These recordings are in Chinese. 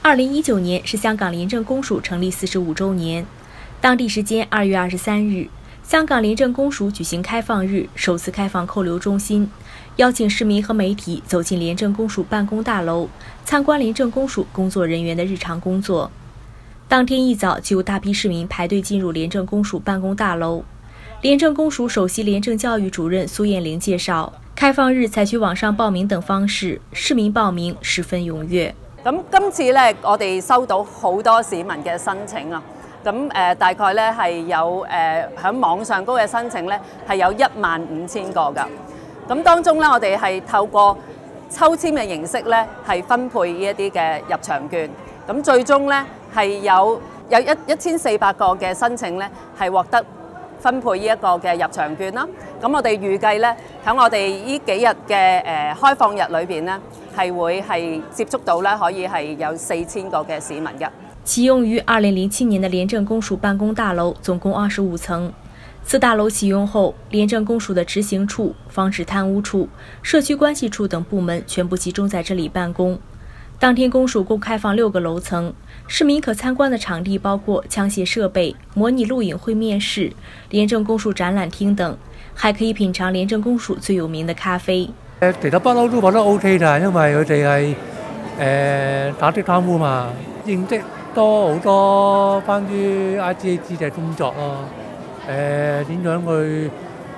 2019年是香港廉政公署成立45周年。当地时间2月23日，香港廉政公署举行开放日，首次开放扣留中心，邀请市民和媒体走进廉政公署办公大楼，参观廉政公署工作人员的日常工作。当天一早就有大批市民排队进入廉政公署办公大楼。廉政公署首席廉政教育主任苏艳玲介绍，开放日采取網上報名等方式，市民報名十分踴躍。 咁今次咧，我哋收到好多市民嘅申請啊！咁大概咧係有喺網上高嘅申請咧係有15000個㗎。咁當中咧，我哋係透過抽籤嘅形式咧係分配呢一啲嘅入場券。咁最終咧係有1400個嘅申請咧係獲得分配呢一個嘅入場券啦。咁我哋預計咧喺我哋呢幾日嘅開放日裏邊咧係會係接觸到咧可以係有4000個嘅市民嘅。 啟用於2007年的廉政公署辦公大樓總共25層。此大樓啟用後，廉政公署的執行處、防止貪污處、社區關係處等部門全部集中在這裡辦公。當天公署共開放6個樓層，市民可參觀的場地包括槍械設備、模擬錄影會面室、廉政公署展覽廳等，還可以品嘗廉政公署最有名的咖啡。 其實不嬲都覺得 OK 㗎，因為佢哋係打擊貪污嘛，認識多好多關於 ICAC 嘅工作咯。點樣去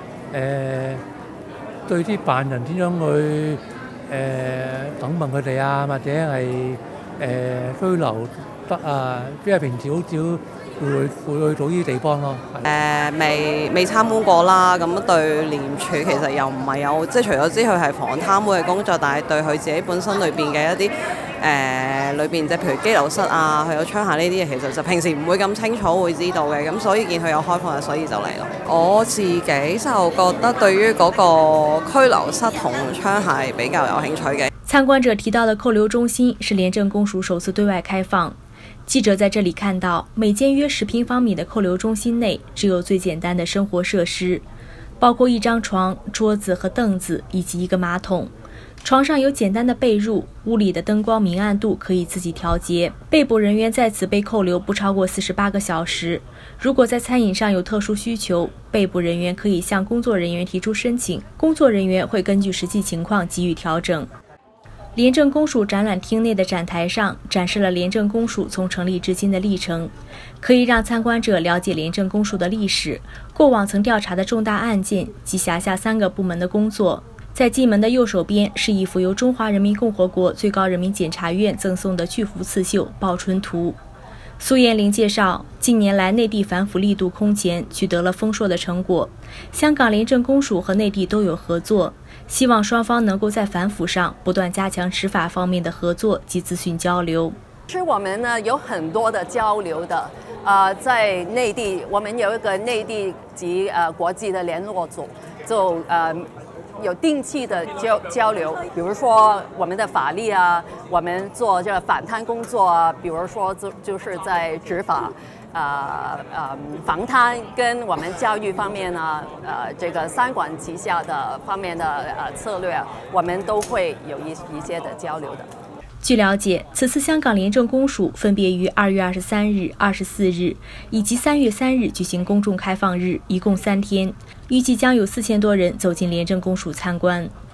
對啲犯人點樣去審問佢哋啊，或者係拘留得啊，即係平時好少會去到呢啲地方咯。 未參觀過啦，咁對廉署其實又唔係有，即係除咗知佢係防貪污嘅工作，但係對佢自己本身裏邊嘅一啲裏邊即係譬如羈留室啊，佢有槍械呢啲嘢，其實就平時唔會咁清楚會知道嘅，咁所以見佢有開放，所以就嚟咯。我自己就覺得對於嗰個拘留室同槍械比較有興趣嘅。 參觀者提到的扣留中心是廉政公署首次對外開放。記者在這裡看到，每間約10平方米的扣留中心內只有最簡單的生活設施，包括一張床、桌子和凳子以及一個馬桶。床上有簡單的被褥，屋裡的燈光明暗度可以自己調節。被捕人員在此被扣留不超過48個小時。如果在餐飲上有特殊需求，被捕人員可以向工作人員提出申請，工作人員會根據實際情況給予調整。廉政公署展覽廳內的展台上展示了廉政公署從成立至今的歷程，可以讓參觀者了解廉政公署的歷史、過往曾調查的重大案件及轄下3個部門的工作。在進門的右手邊是一幅由中華人民共和國最高人民檢察院贈送的巨幅刺繡《報春圖》。蘇艳玲介紹，近年來內地反腐力度空前，取得了豐碩的成果。香港廉政公署和內地都有合作，希望雙方能夠在反腐上不斷加強執法方面的合作及資訊交流。 其實我們呢有很多的交流的，在內地我們有一個內地及國際的聯絡組，就有定期的交流，比如說我們的法律啊，我們做這個反貪工作啊，比如說就是在執法，防貪跟我們教育方面呢，這個三管齊下的方面的策略，我們都會有一些的交流的。 據了解，此次香港廉政公署分別於2月23日、24日以及3月3日舉行公眾開放日，一共3天，預計將有4000多人走進廉政公署參觀。